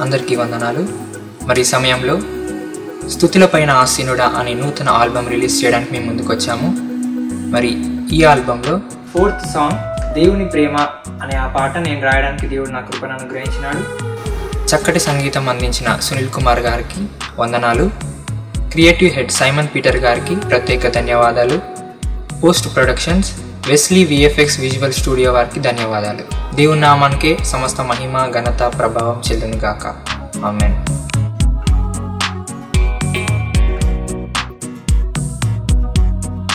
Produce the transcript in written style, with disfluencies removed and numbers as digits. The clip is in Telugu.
అందరికీ వందనాలు. మరి సమయంలో స్తుతులపైన ఆసీనుడా అనే నూతన ఆల్బమ్ రిలీజ్ చేయడానికి మేము ముందుకు వచ్చాము. మరి ఈ ఆల్బంలో 4th సాంగ్ దేవుని ప్రేమ అనే ఆ పాట నేను రాయడానికి దేవుడు నా కృపను అనుగ్రహించినాడు. చక్కటి సంగీతం అందించిన సునీల్ కుమార్ గారికి వందనాలు. క్రియేటివ్ హెడ్ సైమన్ పీటర్ గారికి ప్రత్యేక ధన్యవాదాలు. Post productions Wesley VFX visual studio వారికి ధన్యవాదాలు. దేవుని నామానికే సమస్త మహిమ ఘనత ప్రభావం చెల్లును గాక. ఆమేన్.